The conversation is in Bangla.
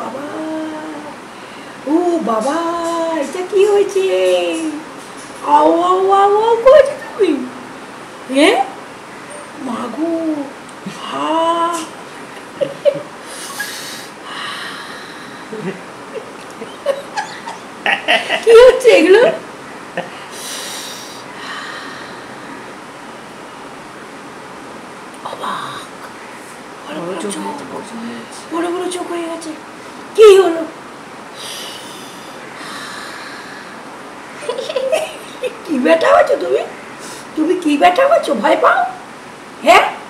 বাবা, ও বাবা, এটা কি হয়েছে? আও আও আও আও করেছে তুমি? হ্যাঁ মাগো, হা কি হচ্ছে এগুলো? অবাক, বড় বড় চোখ হয়ে গেছে। কি হলো? কি ব্যাটা হয়েছো তুমি? তুমি কি ব্যাটা হয়েছো? ভয় পাও? হ্যাঁ